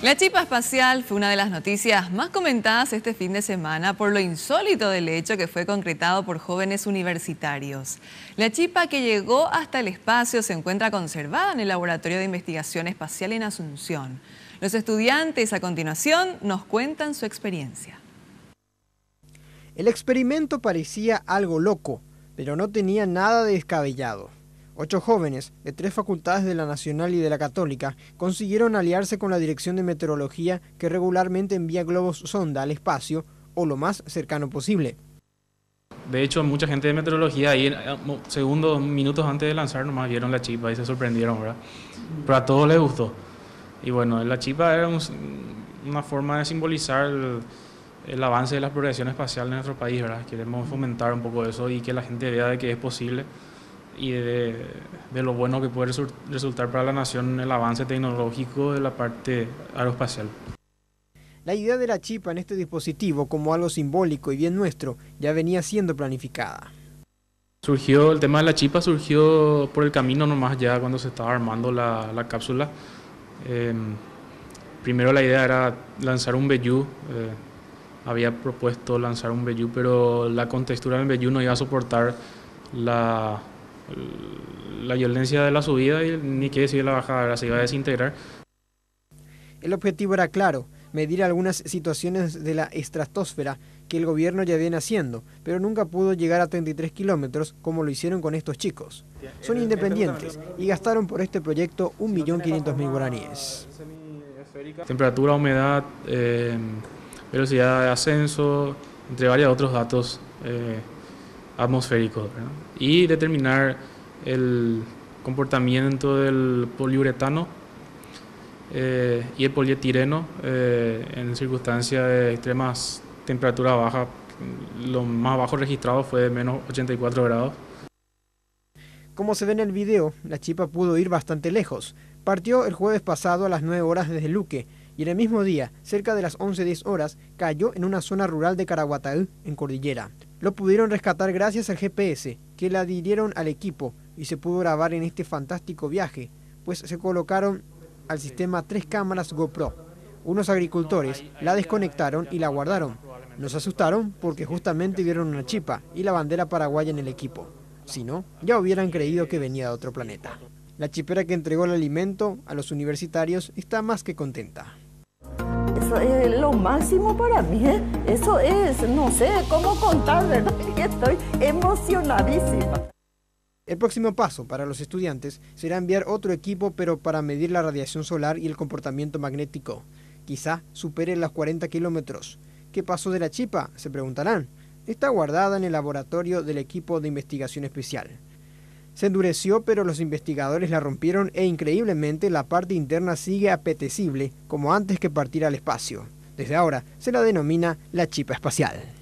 La chipa espacial fue una de las noticias más comentadas este fin de semana por lo insólito del hecho que fue concretado por jóvenes universitarios. La chipa que llegó hasta el espacio se encuentra conservada en el Laboratorio de Investigación Espacial en Asunción. Los estudiantes a continuación nos cuentan su experiencia. El experimento parecía algo loco, pero no tenía nada de descabellado. 8 jóvenes de 3 facultades de la Nacional y de la Católica consiguieron aliarse con la Dirección de Meteorología, que regularmente envía globos sonda al espacio o lo más cercano posible. De hecho, mucha gente de meteorología ahí, segundos, minutos antes de lanzar, nomás vieron la chipa y se sorprendieron, ¿verdad? Pero a todos les gustó. Y bueno, la chipa era una forma de simbolizar el avance de la exploración espacial en nuestro país, ¿verdad? Queremos fomentar un poco eso y que la gente vea de que es posible y de lo bueno que puede resultar para la nación el avance tecnológico de la parte aeroespacial. La idea de la chipa en este dispositivo como algo simbólico y bien nuestro ya venía siendo planificada. El tema de la chipa surgió por el camino nomás, ya cuando se estaba armando la cápsula. Primero la idea era lanzar un Bennu. Había propuesto lanzar un Bennu, pero la contextura del Bennu no iba a soportar la violencia de la subida y ni qué decir la bajada, se iba a desintegrar. El objetivo era claro, medir algunas situaciones de la estratosfera que el gobierno ya viene haciendo, pero nunca pudo llegar a 33 kilómetros como lo hicieron con estos chicos. Son independientes y gastaron por este proyecto 1.500.000 guaraníes. Temperatura, humedad, velocidad de ascenso, entre varios otros datos atmosféricos, ¿verdad? Y determinar el comportamiento del poliuretano y el polietileno en circunstancias de extremas temperaturas bajas. Lo más bajo registrado fue de menos 84 grados. Como se ve en el video, la chipa pudo ir bastante lejos. Partió el jueves pasado a las 9 horas desde Luque y en el mismo día, cerca de las 11:10 horas, cayó en una zona rural de Caraguataú, en Cordillera. Lo pudieron rescatar gracias al GPS, que le adhirieron al equipo y se pudo grabar en este fantástico viaje, pues se colocaron al sistema 3 cámaras GoPro. Unos agricultores la desconectaron y la guardaron. Nos asustaron porque justamente vieron una chipa y la bandera paraguaya en el equipo. Si no, ya hubieran creído que venía de otro planeta. La chipera que entregó el alimento a los universitarios está más que contenta. Eso es lo máximo para mí, ¿eh? Eso es, no sé cómo contar, ¿verdad? Estoy emocionadísima. El próximo paso para los estudiantes será enviar otro equipo, pero para medir la radiación solar y el comportamiento magnético. Quizá supere los 40 kilómetros. ¿Qué pasó de la chipa?, se preguntarán. Está guardada en el laboratorio del equipo de investigación especial. Se endureció, pero los investigadores la rompieron e increíblemente la parte interna sigue apetecible como antes que partir al espacio. Desde ahora se la denomina la chipa espacial.